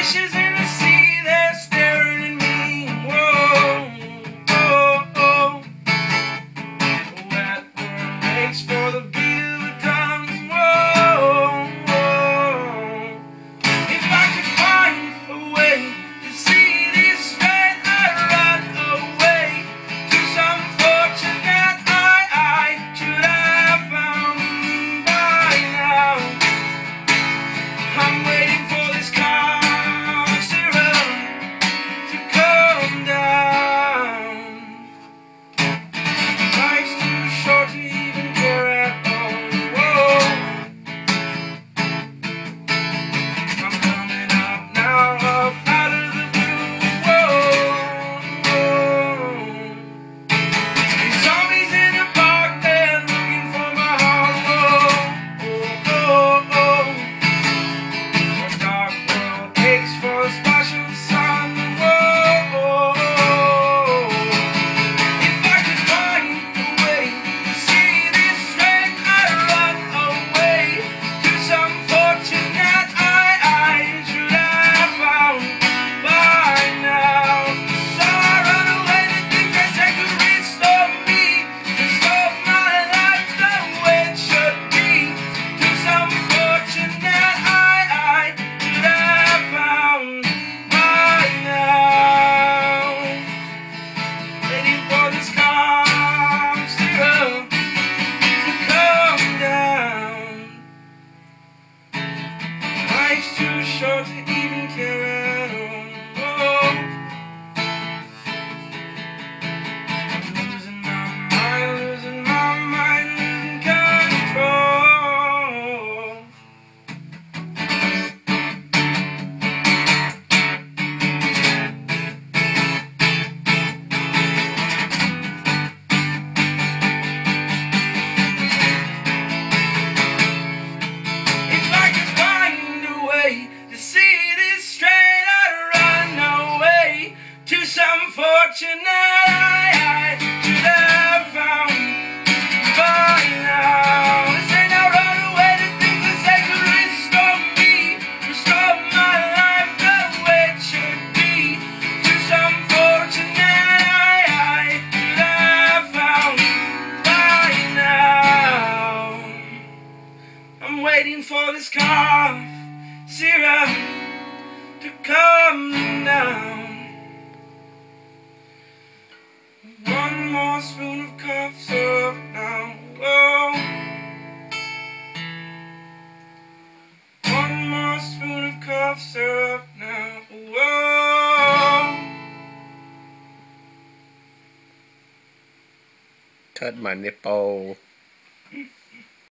Fishes in the sea, they're staring at me. Whoa, oh, oh. That world aches for the beat of the drums. Whoa, whoa. If I could find a way to see this straight, I'd run away to some fortune that I should have found by now. I'm waiting for this car to come down. Life's too short to even care at all. Whoa. I'm coming up now, up out of the blue. Whoa, whoa. These zombies in the park, they're looking for my heart. Whoa, oh, oh, oh. A dark world aches for a splash of sun. Whoa, oh, oh. If I could find a way to see this straight, I'd run away to some fortune that I should have found by now. So I run away to think that they could restore me, restore my life the way it should be, to some fortune that I should have found by now. Waiting for this calm to come down. Life's too short to even care at all. Whoa. I'm losing my mind, losing control. If I could find a way to see this straight, I'd run away to some fortune that I should have found by now. This ain't no run away to think that they could restore me, restore my life the way it should be, to some fortune that I should have found by now. I'm waiting for this cough syrup to come down. One more spoon of cough syrup now. Whoa. One more spoon of cough syrup now. Whoa. Cut my nipple.